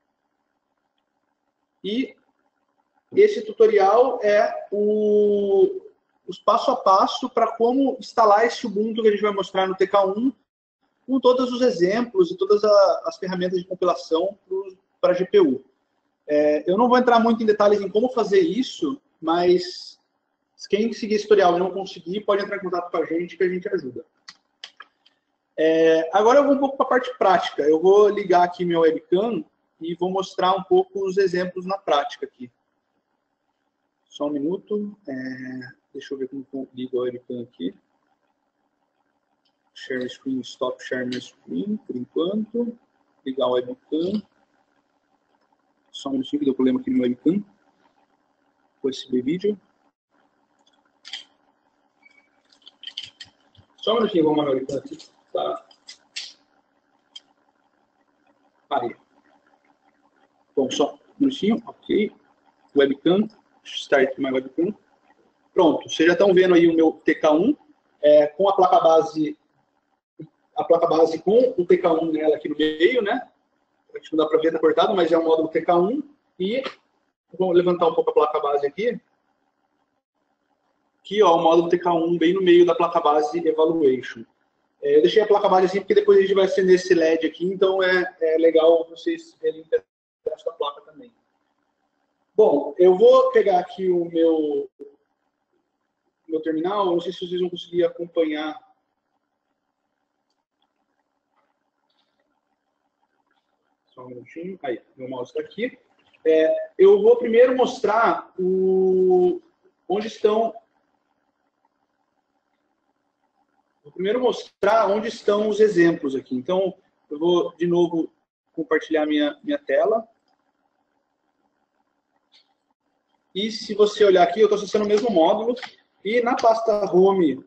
E esse tutorial é o, os passo a passo para como instalar esse Ubuntu que a gente vai mostrar no T K um, com todos os exemplos e todas a, as ferramentas de compilação para a G P U. É, eu não vou entrar muito em detalhes em como fazer isso, mas quem seguir esse tutorial e não conseguir, pode entrar em contato com a gente que a gente ajuda. É, agora eu vou um pouco para a parte prática. Eu vou ligar aqui meu webcam e vou mostrar um pouco os exemplos na prática aqui. Só um minuto. É, deixa eu ver como eu ligo a webcam aqui. Share screen, stop share my screen, por enquanto. Ligar o webcam. Só um minutinho que deu problema aqui no webcam. U S B vídeo. Só um minutinho, vamos na webcam aqui. Tá. Parei. Bom, só um minutinho. Ok. Webcam. Start my webcam. Pronto. Vocês já estão vendo aí o meu T K um é, com a placa base. A placa base com o T K um nela aqui no meio, né? Acho que não dá para ver, tá cortado, mas é um módulo T K um. E vou levantar um pouco a placa base aqui. Aqui, ó, o módulo T K um bem no meio da placa base Evaluation. É, eu deixei a placa base assim porque depois a gente vai acender esse L E D aqui, então é, é legal vocês verem o pedaço da placa também. Bom, eu vou pegar aqui o meu, meu terminal, não sei se vocês vão conseguir acompanhar. Só um minutinho. Aí, meu mouse está aqui. É, eu vou primeiro mostrar o, onde estão... Vou primeiro mostrar onde estão os exemplos aqui. Então, eu vou, de novo, compartilhar minha, minha tela. E se você olhar aqui, eu estou acessando o mesmo módulo. E na pasta Home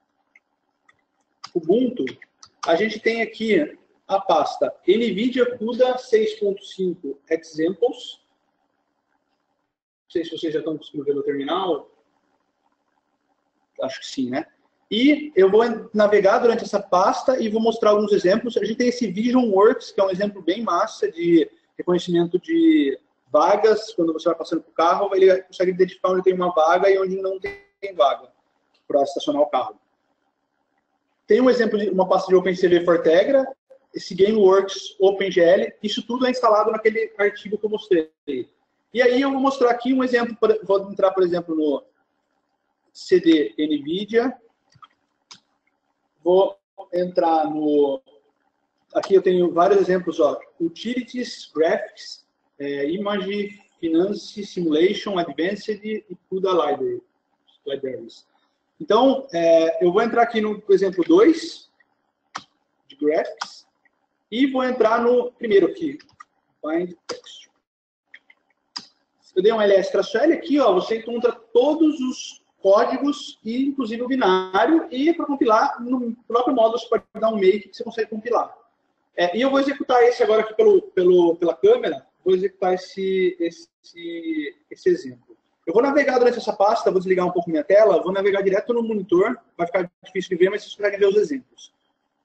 Ubuntu, a gente tem aqui a pasta NVIDIA CUDA seis ponto cinco Examples. Não sei se vocês já estão conseguindo ver no terminal. Acho que sim, né? E eu vou navegar durante essa pasta e vou mostrar alguns exemplos. A gente tem esse VisionWorks, que é um exemplo bem massa de reconhecimento de vagas. Quando você vai passando por carro, ele consegue identificar onde tem uma vaga e onde não tem vaga para estacionar o carro. Tem um exemplo de uma pasta de OpenCV Fortegra, esse GameWorks OpenGL. Isso tudo é instalado naquele artigo que eu mostrei. E aí eu vou mostrar aqui um exemplo. Vou entrar, por exemplo, no C D NVIDIA. Vou entrar no... Aqui eu tenho vários exemplos, ó. Utilities, Graphics, é, Image, Finance, Simulation, Advanced e CUDA Library, Libraries. Então, é, eu vou entrar aqui no exemplo dois, de Graphics, e vou entrar no primeiro aqui, Find Text. Eu dei um ls-l aqui, ó, você encontra todos os códigos, e inclusive o binário, e para compilar, no próprio módulo você pode dar um make que você consegue compilar. É, e eu vou executar esse agora aqui pelo, pelo, pela câmera, vou executar esse, esse, esse exemplo. Eu vou navegar durante essa pasta, vou desligar um pouco minha tela, vou navegar direto no monitor, vai ficar difícil de ver, mas vocês conseguem ver os exemplos.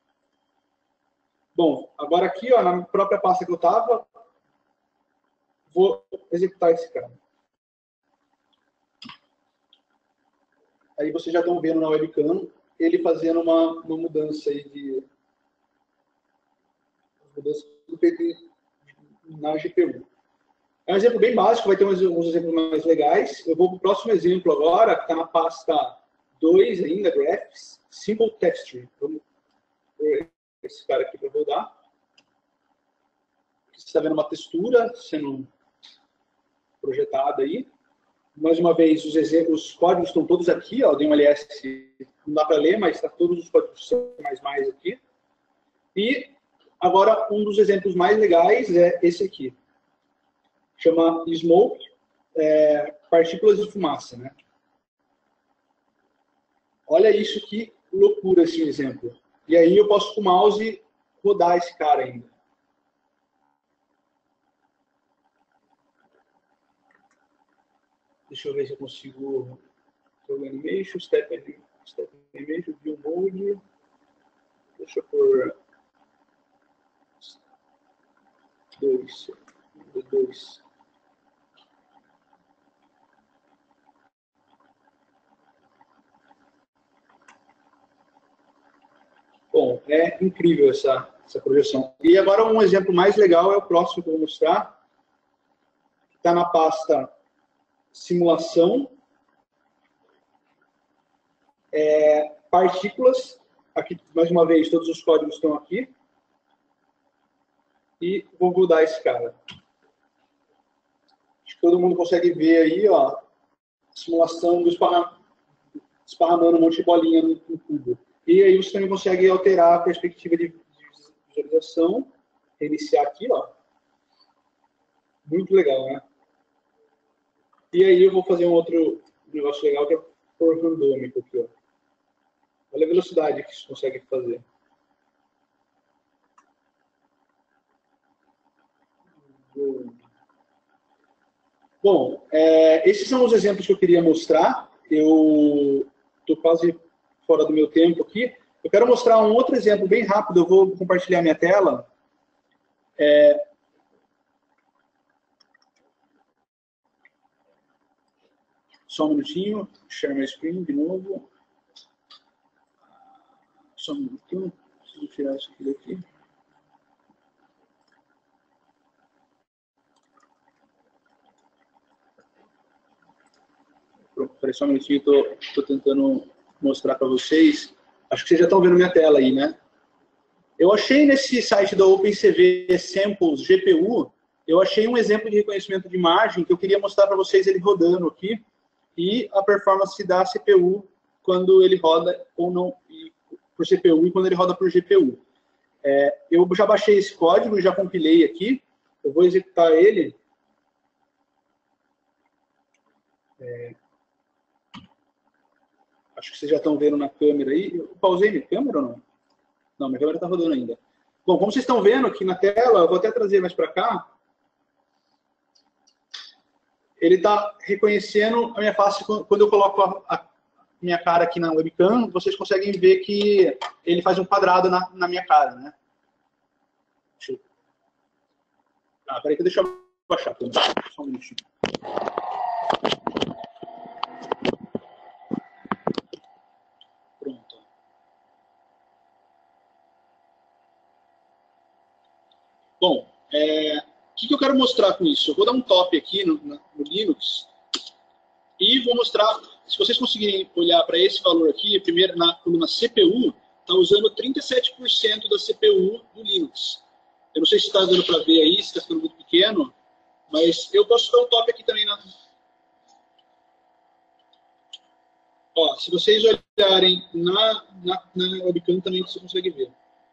Bom, agora aqui, ó, na própria pasta que eu estava, vou executar esse cara. Aí vocês já estão vendo na webcam ele fazendo uma, uma mudança aí de mudança do P T na G P U. É um exemplo bem básico, vai ter uns, uns exemplos mais legais. Eu vou para o próximo exemplo agora, que está na pasta dois ainda, Graphs, Simple Texture. Vamos ver esse cara aqui para rodar. Você está vendo uma textura sendo projetada aí. Mais uma vez, os, exemplos, os códigos estão todos aqui, ó, D M L S não dá para ler, mas está todos os códigos mais mais aqui. E agora, um dos exemplos mais legais é esse aqui. Chama Smoke, é, partículas de fumaça, né? Olha isso, que loucura esse exemplo. E aí eu posso com o mouse rodar esse cara ainda. Deixa eu ver se eu consigo... Animation, Step, step Animation, View Mode. Deixa eu pôr... Dois. Dois. Bom, é incrível essa, essa projeção. E agora um exemplo mais legal é o próximo que eu vou mostrar. Está na pasta simulação. É, partículas. Aqui, mais uma vez, todos os códigos estão aqui. E vou mudar esse cara. Acho que todo mundo consegue ver aí, ó, simulação do esparra, esparramando um monte de bolinha no, no cubo. E aí você também consegue alterar a perspectiva de visualização. Reiniciar aqui, ó. Muito legal, né? E aí eu vou fazer um outro negócio legal que é por randômico aqui, ó. Olha a velocidade que isso consegue fazer. Bom, é, esses são os exemplos que eu queria mostrar. Eu estou quase fora do meu tempo aqui. Eu quero mostrar um outro exemplo bem rápido. Eu vou compartilhar minha tela. É, só um minutinho. Share my screen de novo. Só um minutinho. Preciso tirar isso aqui daqui. Peraí só um minutinho, estou tentando mostrar para vocês. Acho que vocês já estão vendo minha tela aí, né? Eu achei nesse site da OpenCV Samples G P U, eu achei um exemplo de reconhecimento de imagem que eu queria mostrar para vocês ele rodando aqui e a performance da C P U quando ele roda ou não por C P U e quando ele roda por G P U. É, eu já baixei esse código, já compilei aqui, eu vou executar ele. É, acho que vocês já estão vendo na câmera aí. Eu pausei minha câmera ou não? Não, minha câmera está rodando ainda. Bom, como vocês estão vendo aqui na tela, eu vou até trazer mais para cá. Ele está reconhecendo a minha face quando eu coloco a, a minha cara aqui na webcam. Vocês conseguem ver que ele faz um quadrado na, na minha cara, né? Deixa eu... Ah, peraí que deixa eu baixar. Só um minutinho. Pronto. Bom, é, o que, que eu quero mostrar com isso? Eu vou dar um top aqui no, no Linux e vou mostrar, se vocês conseguirem olhar para esse valor aqui, primeiro na coluna C P U, está usando trinta e sete por cento da C P U do Linux. Eu não sei se está dando para ver aí, se está ficando muito pequeno, mas eu posso dar um top aqui também. Na... Ó, se vocês olharem na, na, na webcam também você consegue ver.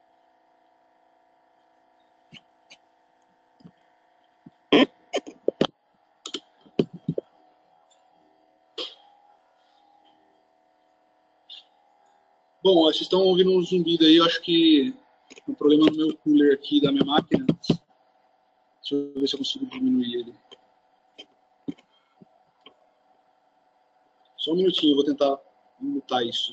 Bom, vocês estão ouvindo um zumbido aí, eu acho que é um problema no meu cooler aqui da minha máquina. Deixa eu ver se eu consigo diminuir ele. Só um minutinho, eu vou tentar mutar isso.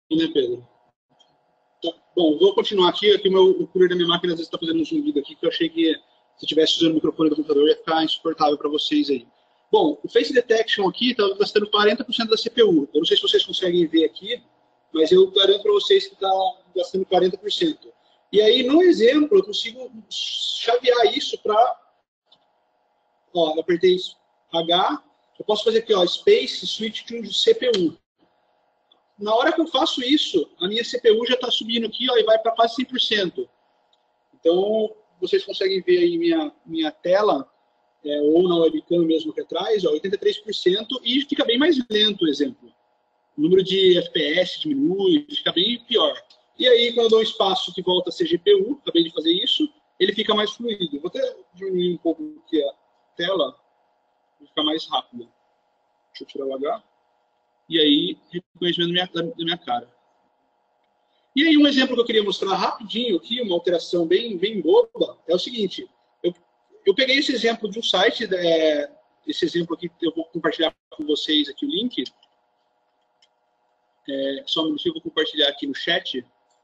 né, Pedro? Tá. Bom, vou continuar aqui. Aqui o, meu, o cooler da minha máquina às vezes está fazendo um zumbido aqui, que eu achei que se tivesse usando o microfone do computador ia ficar insuportável para vocês aí. Bom, o Face Detection aqui está gastando quarenta por cento da C P U. Eu não sei se vocês conseguem ver aqui, mas eu garanto para vocês que está gastando quarenta por cento. E aí, no exemplo, eu consigo chavear isso para... Ó, eu apertei H, eu posso fazer aqui, ó, Space Switch to C P U. Na hora que eu faço isso, a minha C P U já está subindo aqui, ó, e vai para quase cem por cento. Então, vocês conseguem ver aí minha, minha tela, é, ou na webcam mesmo aqui atrás, ó, oitenta e três por cento, e fica bem mais lento o exemplo. O número de F P S diminui, fica bem pior. E aí, quando eu dou um espaço que volta a ser G P U, acabei de fazer isso, ele fica mais fluido. Vou até diminuir um pouco aqui a tela, para ficar mais rápido. Deixa eu tirar o H. E aí, reconhecimento da minha, da minha cara. E aí, um exemplo que eu queria mostrar rapidinho aqui, uma alteração bem, bem boba, é o seguinte. Eu, eu peguei esse exemplo de um site, é, esse exemplo aqui, eu vou compartilhar com vocês aqui o link. É, só um minutinho, eu vou compartilhar aqui no chat.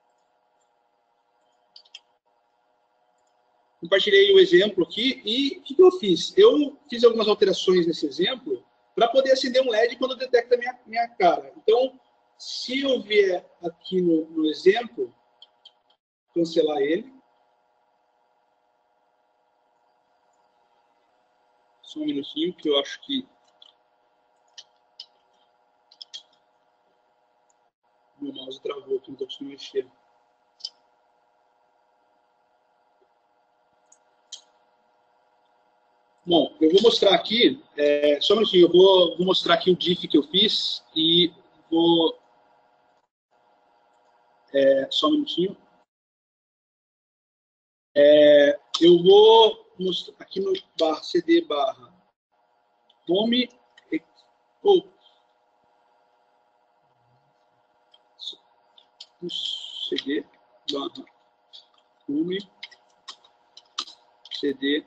Compartilhei o exemplo aqui e o que, que eu fiz? Eu fiz algumas alterações nesse exemplo para poder acender um L E D quando detecta a minha, minha cara. Então, se eu vier aqui no, no exemplo, cancelar ele. Só um minutinho, que eu acho que meu mouse travou aqui, não estou conseguindo mexer. Bom, eu vou mostrar aqui, é, só um minutinho, eu vou, vou mostrar aqui o diff que eu fiz e vou... É, só um minutinho. É, eu vou mostrar aqui no barra cd barra home ou cd barra home cd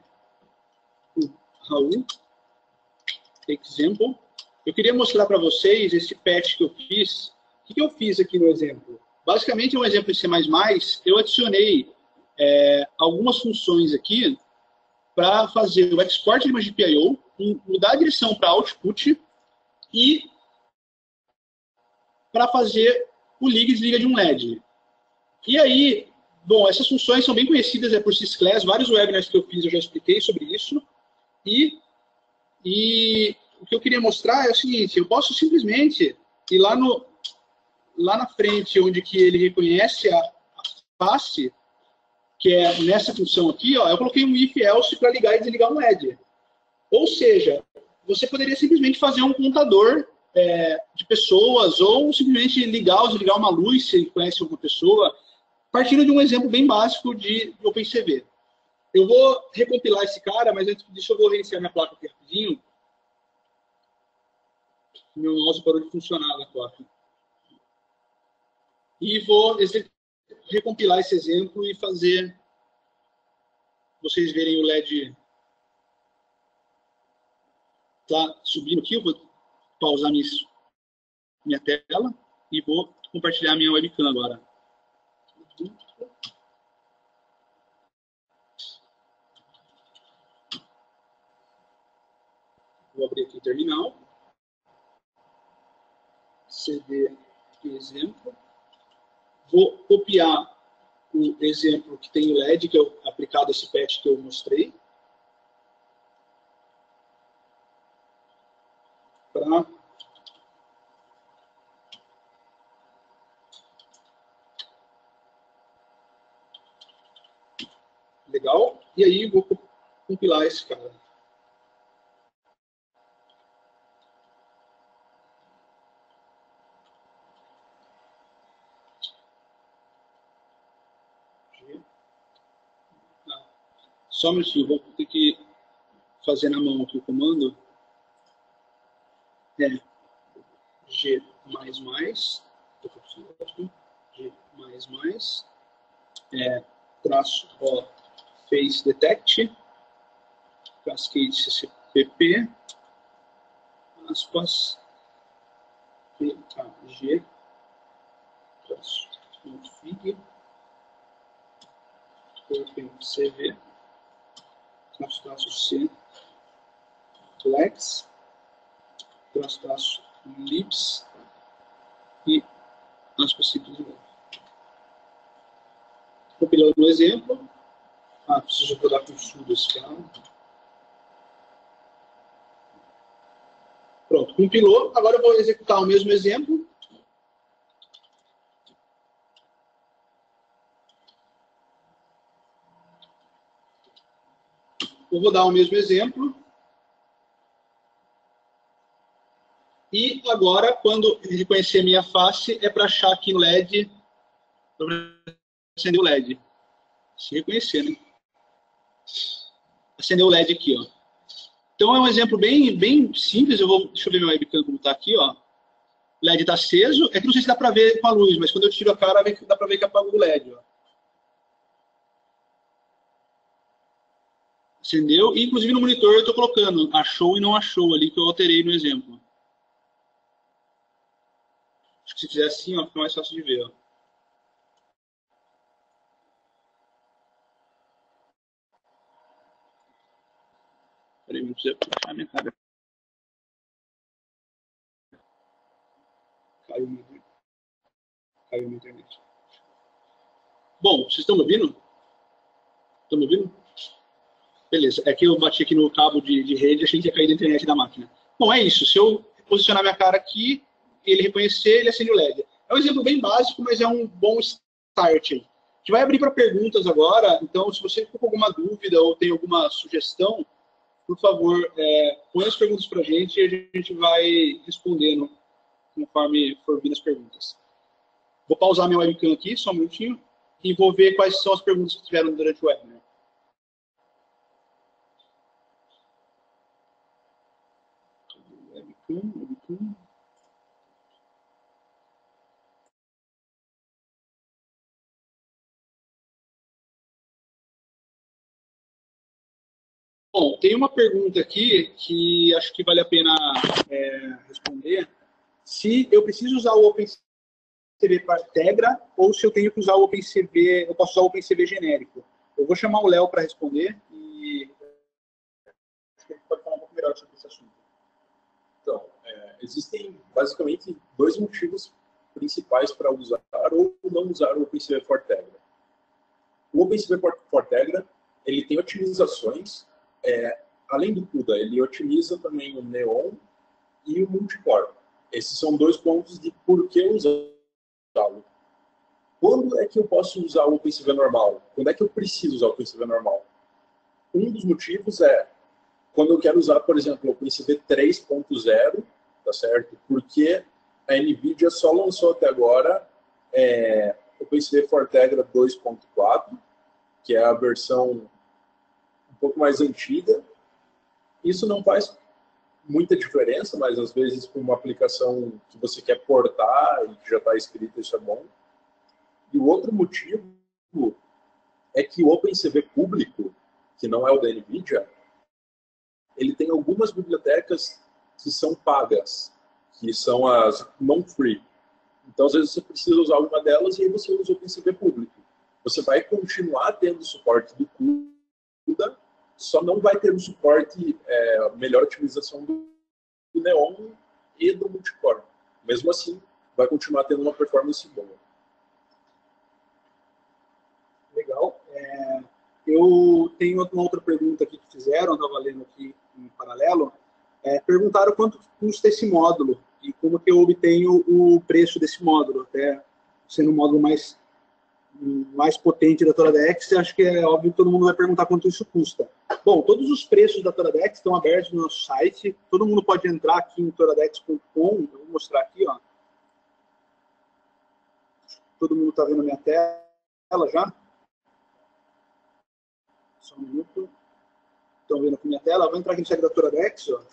Raul example. Eu queria mostrar para vocês esse patch que eu fiz. O que, que eu fiz aqui no exemplo? Basicamente, é um exemplo em C mais mais. Eu adicionei é, algumas funções aqui para fazer o export de imagem G P I O, mudar a direção para output e para fazer o liga e desliga de um L E D. E aí, bom, essas funções são bem conhecidas é por Sysclass, vários webinars que eu fiz eu já expliquei sobre isso. E, e o que eu queria mostrar é o seguinte, eu posso simplesmente ir lá, no, lá na frente, onde que ele reconhece a, a face, que é nessa função aqui, ó, eu coloquei um if else para ligar e desligar um L E D. Ou seja, você poderia simplesmente fazer um contador é, de pessoas, ou simplesmente ligar ou desligar uma luz, se conhece alguma pessoa, partindo de um exemplo bem básico de OpenCV. Eu vou recompilar esse cara, mas antes disso eu vou reiniciar minha placa aqui rapidinho. Meu mouse parou de funcionar na placa. E vou recompilar esse exemplo e fazer vocês verem o L E D tá subindo aqui. Eu vou pausar minha, minha tela e vou compartilhar minha webcam agora. Vou abrir aqui o terminal. C D exemplo. Vou copiar o exemplo que tem o L E D, que é aplicado esse patch que eu mostrei. Para legal. E aí vou compilar esse cara. Só um minutinho, vou ter que fazer na mão aqui o comando. É G mais mais, G mais mais, é, traço O face detect, cascade C C P P, aspas, P A G, config, cv, traço, traço c, flex, traço, traço libs e aspas simples de novo. Compilando um exemplo. Ah, preciso rodar com sudo esse canal. Pronto, compilou. Agora eu vou executar o mesmo exemplo. Eu vou dar o mesmo exemplo. E agora, quando reconhecer minha face, é para achar aqui no L E D, para acender o L E D. Se reconhecer, né? Acender o L E D aqui, ó. Então é um exemplo bem, bem simples. Eu vou, deixa eu ver meu webcam como está aqui, ó. O L E D está aceso. É que não sei se dá para ver com a luz, mas quando eu tiro a cara, dá para ver que apagou o L E D, ó. Acendeu. E, inclusive, no monitor eu estou colocando achou e não achou ali, que eu alterei no exemplo. Acho que se fizer assim, ó, fica mais fácil de ver, ó. Peraí, não precisa puxar a minha cara. Caiu minha, caiu minha internet. Bom, vocês estão me ouvindo? Estão me ouvindo? Beleza. É que eu bati aqui no cabo de, de rede e achei que ia cair da internet da máquina. Bom, é isso. Se eu posicionar minha cara aqui, ele reconhecer, ele acende o L E D. É um exemplo bem básico, mas é um bom start aí. A gente vai abrir para perguntas agora, então se você ficou com alguma dúvida ou tem alguma sugestão, por favor, é, põe as perguntas para a gente e a gente vai respondendo conforme for vindo as perguntas. Vou pausar meu webcam aqui, só um minutinho, e vou ver quais são as perguntas que tiveram durante o webinar. Webcam, webcam. Bom, tem uma pergunta aqui que acho que vale a pena é, responder. Se eu preciso usar o OpenCV para Tegra ou se eu tenho que usar o OpenCV, eu posso usar o OpenCV genérico. Eu vou chamar o Léo para responder e acho que ele pode falar um pouco melhor sobre esse assunto.
Então, é, existem basicamente dois motivos principais para usar ou não usar o OpenCV for Tegra. O OpenCV for Tegra, ele tem otimizações. É, além do CUDA, ele otimiza também o Neon e o Multicore. Esses são dois pontos de por que usá-lo. Quando é que eu posso usar o OpenCV normal? Quando é que eu preciso usar o OpenCV normal? Um dos motivos é quando eu quero usar, por exemplo, o OpenCV três ponto zero, tá certo? Porque a NVIDIA só lançou até agora é, o OpenCV for Tegra dois ponto quatro, que é a versão um pouco mais antiga. Isso não faz muita diferença, mas às vezes com uma aplicação que você quer portar e que já está escrito, isso é bom. E o outro motivo é que o OpenCV público, que não é o da NVIDIA, ele tem algumas bibliotecas que são pagas, que são as non-free. Então, às vezes, você precisa usar uma delas e aí você usa o OpenCV público. Você vai continuar tendo suporte do CUDA, só não vai ter o suporte, é, melhor otimização do Neon e do Multicore. Mesmo assim, vai continuar tendo uma performance boa.
Legal. É, eu tenho uma outra pergunta aqui que fizeram, estava lendo aqui em paralelo. É, perguntaram quanto custa esse módulo e como que eu obtenho o preço desse módulo, até sendo um módulo mais, mais potente da Toradex, acho que é óbvio que todo mundo vai perguntar quanto isso custa. Bom, todos os preços da Toradex estão abertos no nosso site, todo mundo pode entrar aqui em toradex ponto com, eu vou mostrar aqui, ó. Todo mundo está vendo a minha tela já? Só um minuto. Estão vendo aqui minha tela? Eu vou entrar aqui no site da Toradex, ó.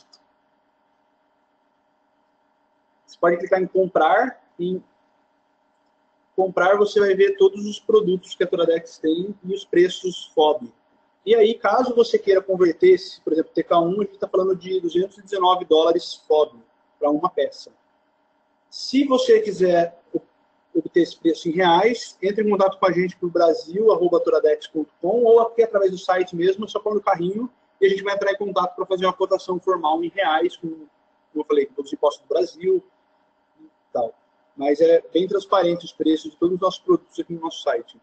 Você pode clicar em comprar. Em comprar você vai ver todos os produtos que a Toradex tem e os preços F O B. E aí, caso você queira converter, por exemplo, T K um, a gente está falando de duzentos e dezenove dólares F O B para uma peça. Se você quiser obter esse preço em reais, entre em contato com a gente por brasil arroba toradex ponto com ou aqui através do site mesmo, só pôr no carrinho e a gente vai entrar em contato para fazer uma cotação formal em reais, com, como eu falei, com todos os impostos do Brasil e tal. Mas é bem transparente os preços de todos os nossos produtos aqui no nosso site.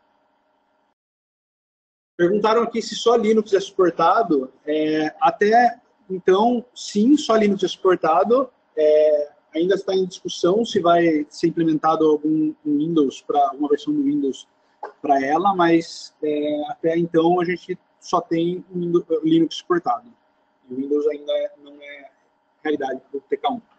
Perguntaram aqui se só Linux é suportado. É, até então, sim, só Linux é suportado. É, ainda está em discussão se vai ser implementado algum um Windows, para uma versão do Windows para ela, mas é, até então a gente só tem o Linux suportado. E o Windows ainda não é realidade para o T K um.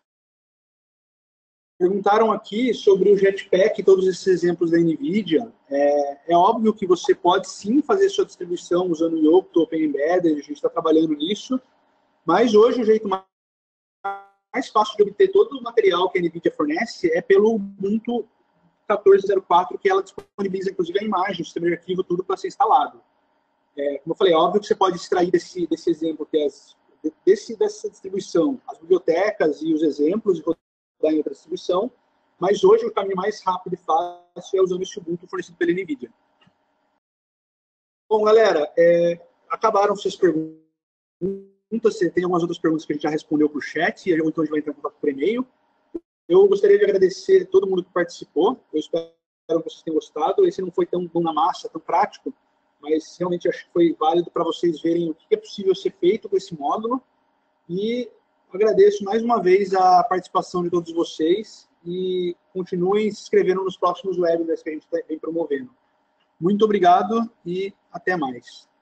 Perguntaram aqui sobre o Jetpack e todos esses exemplos da NVIDIA. É, é óbvio que você pode sim fazer sua distribuição usando o Yocto, Open Embedded, a gente está trabalhando nisso, mas hoje o jeito mais mais fácil de obter todo o material que a NVIDIA fornece é pelo Ubuntu quatorze zero quatro, que ela disponibiliza, inclusive, a imagem, o sistema de arquivo, tudo para ser instalado. É, como eu falei, é óbvio que você pode extrair desse, desse exemplo, que é as, desse, dessa distribuição, as bibliotecas e os exemplos, e rodar em outra distribuição, mas hoje o caminho mais rápido e fácil é usando esse Ubuntu fornecido pela NVIDIA. Bom, galera, é, acabaram suas perguntas. Tem algumas outras perguntas que a gente já respondeu por chat, ou então a gente vai entrar em contato por e-mail. Eu gostaria de agradecer a todo mundo que participou. Eu espero que vocês tenham gostado. Esse não foi tão bom na massa, tão prático, mas realmente acho que foi válido para vocês verem o que é possível ser feito com esse módulo. E agradeço mais uma vez a participação de todos vocês e continuem se inscrevendo nos próximos webinars que a gente vem promovendo. Muito obrigado e até mais.